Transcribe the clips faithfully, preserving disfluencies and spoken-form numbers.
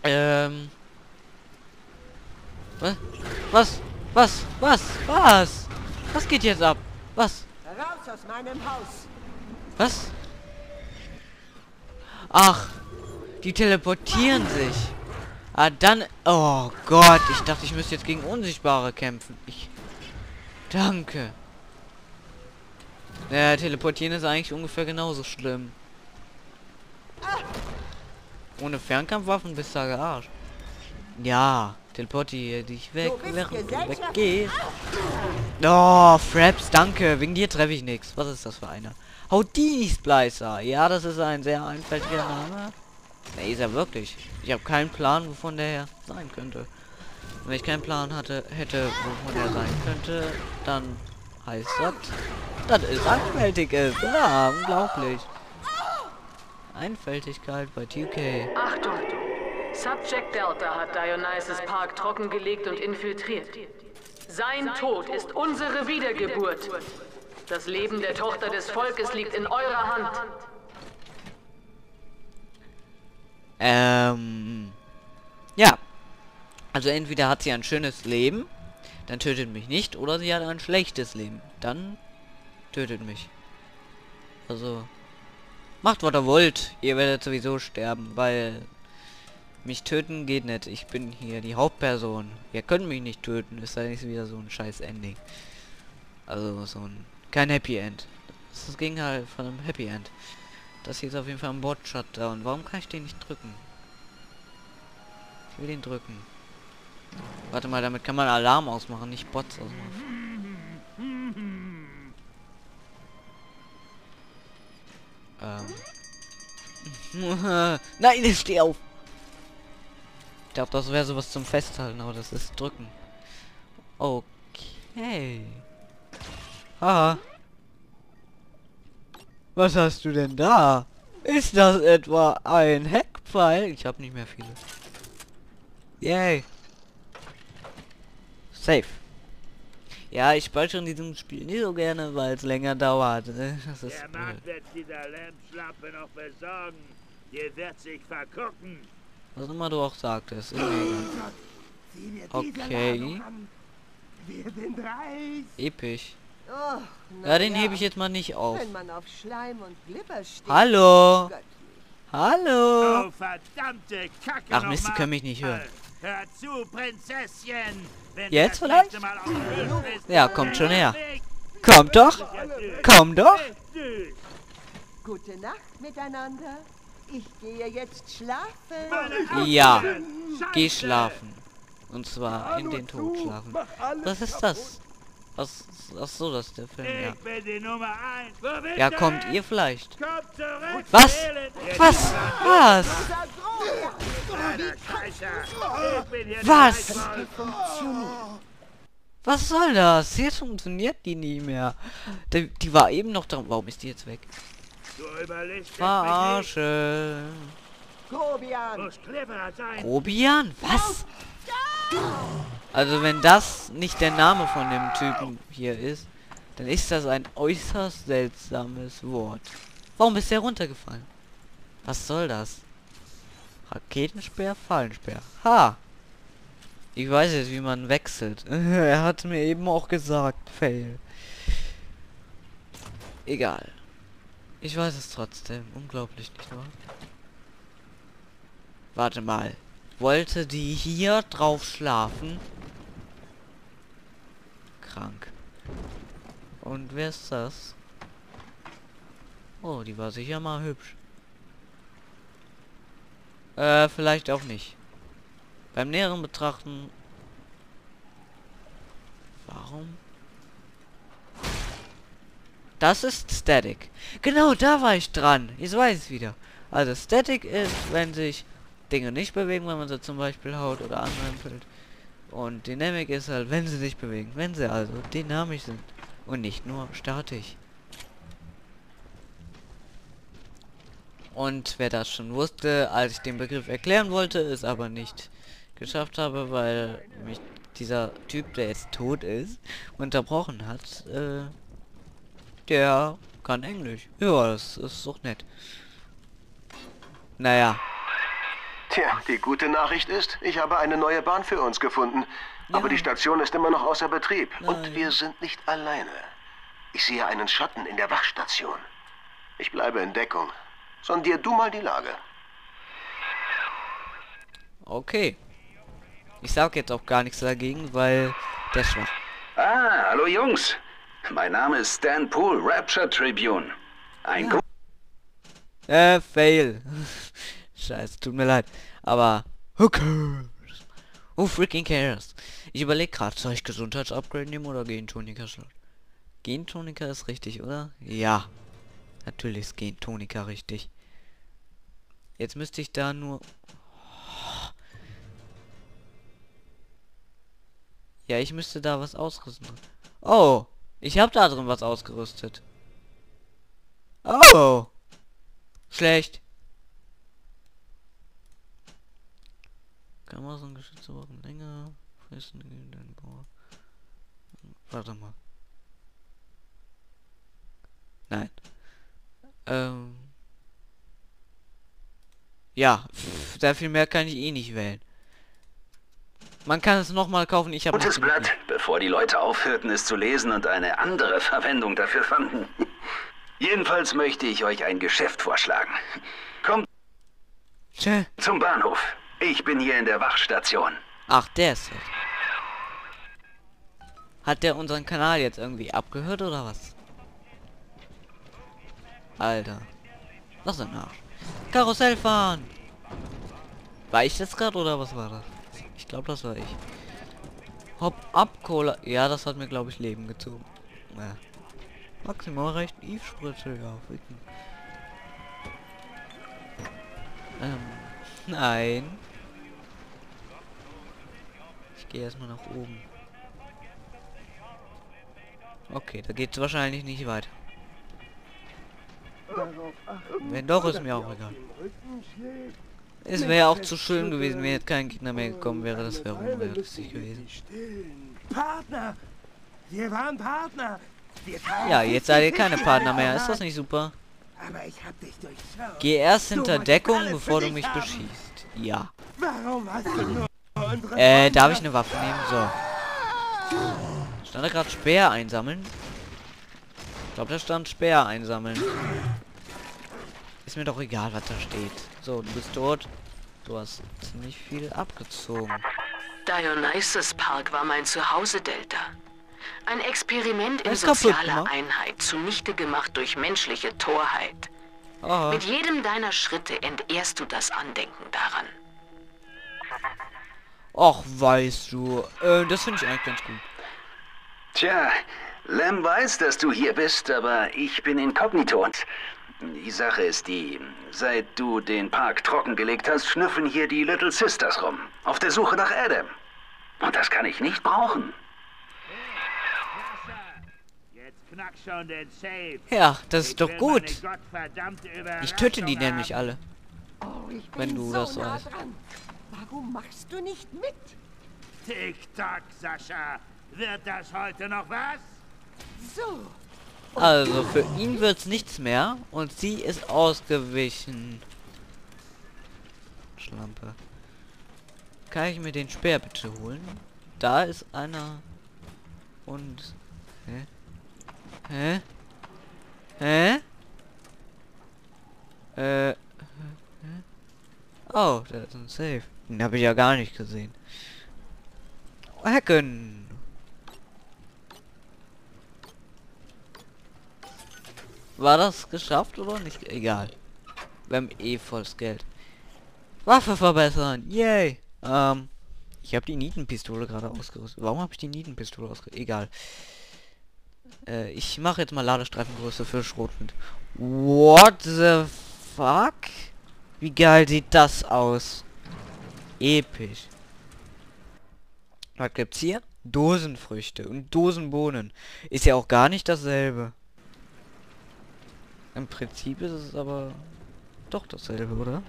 Ähm. Was? Was? Was? Was? Was? Was geht jetzt ab? Was? Raus aus meinem Haus. Was? Ach, die teleportieren sich. Ah, dann... Oh Gott, ich dachte, ich müsste jetzt gegen Unsichtbare kämpfen. Ich... Danke. Ja, teleportieren ist eigentlich ungefähr genauso schlimm. Ohne Fernkampfwaffen bist du gearscht. Ja, teleportiere dich weg, während du weggehst. Oh, Fraps, danke. Wegen dir treffe ich nichts. Was ist das für einer? Houdini Splicer. Ja, das ist ein sehr einfältiger Name. Ne, ist er wirklich. Ich habe keinen Plan, wovon der her sein könnte. Wenn ich keinen Plan hatte, hätte, wovon er sein könnte, dann heißt das, das ist einfältig ist. Ja, unglaublich. Einfältigkeit bei T K. Achtung! Subject Delta hat Dionysus Park trockengelegt und infiltriert. Sein Tod ist unsere Wiedergeburt. Das Leben der Tochter des Volkes liegt in eurer Hand. Ähm. Ja. Also entweder hat sie ein schönes Leben, dann tötet mich nicht, oder sie hat ein schlechtes Leben, dann tötet mich. Also macht, was ihr wollt. Ihr werdet sowieso sterben, weil mich töten geht nicht. Ich bin hier die Hauptperson. Ihr könnt mich nicht töten. Ist da nicht wieder so ein scheiß Ending. Also so ein... kein Happy End. Das ist das Gegenteil von einem Happy End. Das hier ist auf jeden Fall ein Bot-Shutdown. Warum kann ich den nicht drücken? Ich will den drücken. Warte mal, damit kann man Alarm ausmachen, nicht Bots ausmachen. Ähm. Nein, steh auf! Ich dachte, das wäre sowas zum Festhalten, aber das ist drücken. Okay. Haha. Was hast du denn da? Ist das etwa ein Hackpfeil? Ich habe nicht mehr viele. Yay. Safe. Ja, ich speichere in diesem Spiel nicht so gerne, weil es länger dauert. Das ist Der Markt wird dieser Lämpschlampe noch besorgen. Ihr wird sich vergucken. Was immer du auch sagtest. Ist mir egal. Okay. Wir sind reich. Episch. Oh, Ja, den ja. hebe ich jetzt mal nicht auf. Wenn man auf Schleim und Glibber steht. Hallo. Göttlich. Hallo. Oh, verdammte Kacke. Ach Mist, die nochmal. können mich nicht hören. Hör zu, Prinzesschen. Wenn Jetzt du das vielleicht? nächste Mal auf dem Höfen bist, Ja, kommt schon her. weg. Kommt doch. Komm doch. Gute Nacht miteinander. Ich gehe jetzt schlafen. Ja. Geh schlafen. Und zwar in den Tod schlafen. Was ist das? Was? Ach so, das ist der Film, ja. Ich bin die Nummer eins. Wo bist Ja, du kommt hin? ihr vielleicht? Kommt zurück. Was? Elend. Was? Was? Kleiner Scheißer. Ich bin hier Was? der Reichwolf. Was soll das? Jetzt funktioniert die nie mehr. Die, die war eben noch dran. Warum ist die jetzt weg? Du überlegst mich nicht. Verarsche. Grobian. Muss cleverer sein. Grobian? Was? Also wenn das nicht der Name von dem Typen hier ist, dann ist das ein äußerst seltsames Wort. Warum ist der runtergefallen? Was soll das? Raketensperr, Fallensperr. Ha! Ich weiß jetzt, wie man wechselt. Er hat mir eben auch gesagt, fail. Egal. Ich weiß es trotzdem. Unglaublich, nicht wahr? Warte mal. Wollte die hier drauf schlafen? Krank. Und wer ist das? Oh, die war sicher mal hübsch. Äh, vielleicht auch nicht. Beim näheren Betrachten... Warum? Das ist Static. Genau, da war ich dran. Jetzt weiß ich es wieder. Also Static ist, wenn sich Dinge nicht bewegen, wenn man sie zum Beispiel haut oder anrempelt. Und Dynamic ist halt, wenn sie sich bewegen. Wenn sie also dynamisch sind. Und nicht nur statisch. Und wer das schon wusste, als ich den Begriff erklären wollte, es aber nicht geschafft habe, weil mich dieser Typ, der jetzt tot ist, unterbrochen hat, äh, der kann Englisch. Ja, das ist doch nett. Naja. Tja, die gute Nachricht ist, ich habe eine neue Bahn für uns gefunden. Ja. Aber die Station ist immer noch außer Betrieb. Nein. Und wir sind nicht alleine. Ich sehe einen Schatten in der Wachstation. Ich bleibe in Deckung. Sondier du mal die Lage. Okay. Ich sag jetzt auch gar nichts dagegen, weil der ist schwach. Ah, hallo Jungs. Mein Name ist Stan Poole, Rapture Tribune. Ein Ja. Äh, fail. Scheiße, tut mir leid. Aber, who cares? Who freaking cares? Ich überlege gerade, soll ich Gesundheitsupgrade nehmen oder Gentonika schon? Gentonika ist richtig, oder? Ja. Natürlich ist Gentonika richtig. Jetzt müsste ich da nur... Ja, ich müsste da was ausrüsten. Oh, ich habe da drin was ausgerüstet. Oh. Schlecht. Kameras und geschützte Waffen länger. Fressen gegen den Bauer. Warte mal. Nein. Ähm. Ja, pff, sehr viel mehr kann ich eh nicht wählen. Man kann es nochmal kaufen, ich habe... gutes Blatt, bevor die Leute aufhörten, es zu lesen und eine andere Verwendung dafür fanden. Jedenfalls möchte ich euch ein Geschäft vorschlagen. Kommt Tschä. zum Bahnhof. Ich bin hier in der Wachstation. Ach, der ist es. Hat der unseren Kanal jetzt irgendwie abgehört oder was? Alter. Was ein Arsch. Karussell fahren! War ich das gerade oder was war das? Ich glaube, das war ich. Hop ab, Cola. Ja, das hat mir, glaube ich, Leben gezogen. Ja. Maximal recht Eve-Spritze, ja. Ficken. Ähm, nein. Ich gehe erstmal nach oben. Okay, da geht es wahrscheinlich nicht weiter. Wenn doch, ist mir auch egal. Es wäre auch zu schön gewesen, wenn jetzt kein Gegner mehr gekommen wäre. Das wäre unrealistisch gewesen. Partner! Wir waren Partner! Wir Ja, jetzt seid ihr keine Partner mehr. Ist das nicht super? Aber ich hab dich durchschaut. Geh erst Du hinter wolltest Deckung, alles bevor für du mich dich haben. beschießt. Ja. Warum hast du nur unsere Äh, darf Freunde- ich eine Waffe nehmen? So. Stand da gerade Speer einsammeln? Ich glaube, da stand Speer einsammeln. Ist mir doch egal, was da steht. So, du bist tot. Du hast ziemlich viel abgezogen. Dionysus Park war mein Zuhause, Delta. Ein Experiment in Ist kaputt sozialer gemacht. Einheit, zunichte gemacht durch menschliche Torheit. Oh. Mit jedem deiner Schritte entehrst du das Andenken daran. Och, weißt du. Äh, das finde ich eigentlich ganz gut. Tja, Lem weiß, dass du hier bist, aber ich bin inkognito. Und die Sache ist die, seit du den Park trockengelegt hast, schnüffeln hier die Little Sisters rum. Auf der Suche nach Adam. Und das kann ich nicht brauchen. Jetzt knack schon den Safe. Ja, das ist Ich doch will gut. meine gottverdammte Ich töte die Überraschung nämlich haben. alle. Oh, ich bin Wenn du so das nah weißt. dran. Warum machst du nicht mit? Tick-Tack, Sascha. Wird das heute noch was? So. Also, für ihn wird's nichts mehr. Und sie ist ausgewichen. Schlampe. Kann ich mir den Speer bitte holen? Da ist einer. Und... Hä? Hä? Hä? Äh... hä? Oh, da ist ein Safe. Den habe ich ja gar nicht gesehen. Hacken! War das geschafft oder nicht? Egal. Wir haben eh volles Geld. Waffe verbessern. Yay. Ähm. Ich habe die Nietenpistole gerade ausgerüstet. Warum habe ich die Nietenpistole ausgerüstet? Egal. Äh, ich mache jetzt mal Ladestreifengröße für Schrotflint. What the fuck? Wie geil sieht das aus? Episch. Was gibt's hier? Dosenfrüchte und Dosenbohnen. Ist ja auch gar nicht dasselbe. Im Prinzip ist es aber doch dasselbe, oder?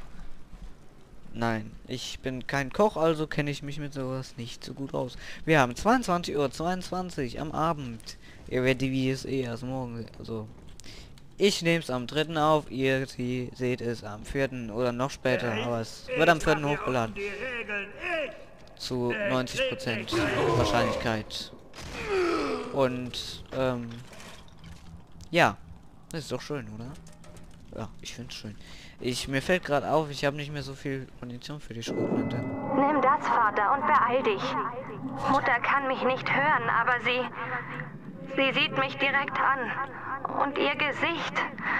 Nein, ich bin kein Koch, also kenne ich mich mit sowas nicht so gut aus. Wir haben zweiundzwanzig Uhr zweiundzwanzig am Abend. Ihr werdet die Videos eh erst morgen, also Ich nehme es am dritten auf, ihr sie seht es am vierten oder noch später, aber es wird am vierten hochgeladen. Die Regeln ich. Zu neunzig Prozent Wahrscheinlichkeit. Und, ähm, ja, das ist doch schön, oder? Ja, ich finde es schön. Ich, mir fällt gerade auf, ich habe nicht mehr so viel Munition für die Schrotflinte. Nimm das, Vater, und beeil dich. Mutter kann mich nicht hören, aber sie... Sie sieht mich direkt an. Und ihr Gesicht...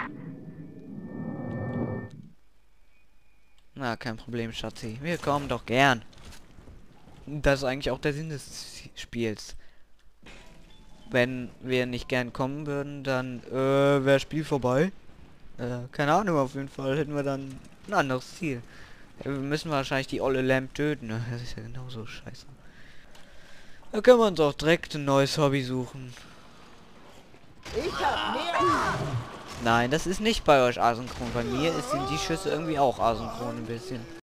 Na, kein Problem, Schatzi. Wir kommen doch gern. Das ist eigentlich auch der Sinn des Spiels. Wenn wir nicht gern kommen würden, dann äh, wäre das Spiel vorbei. Äh, keine Ahnung, auf jeden Fall hätten wir dann ein anderes Ziel. Ja, wir müssen wahrscheinlich die olle Lamp töten. Ne? Das ist ja genauso scheiße. Da können wir uns auch direkt ein neues Hobby suchen. Ich hab mehr. Nein, das ist nicht bei euch asynchron. Bei mir ist, sind die Schüsse irgendwie auch asynchron ein bisschen.